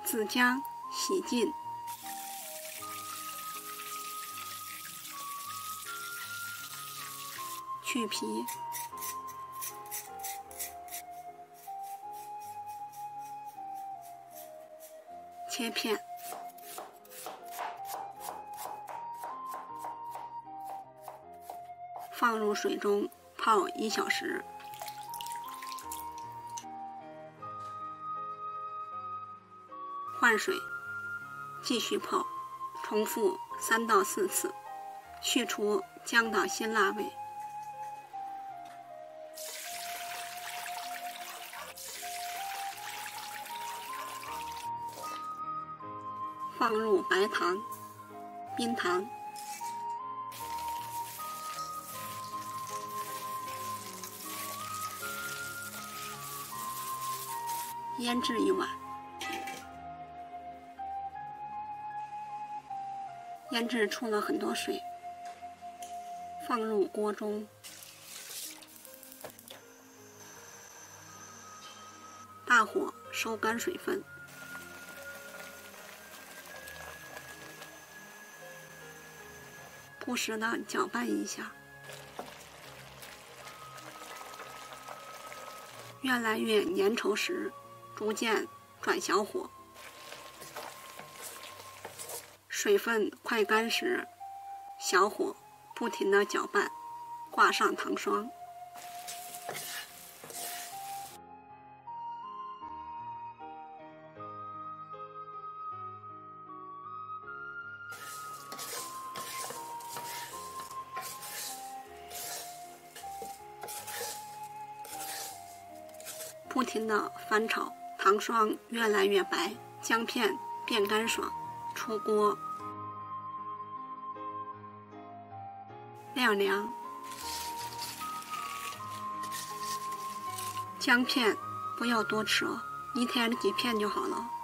子姜洗净，去皮，切片，放入水中泡1小时。换水，继续泡，重复3到4次，去除姜的辛辣味。放入白糖、冰糖，腌制1晚。腌制出了很多水，放入锅中，大火收干水分，不时的搅拌一下，越来越粘稠时，逐渐转小火。水分快干时，小火不停地搅拌，挂上糖霜。不停地翻炒，糖霜越来越白，姜片变干爽，出锅。晾凉，姜片不要多吃哦，1天几片就好了。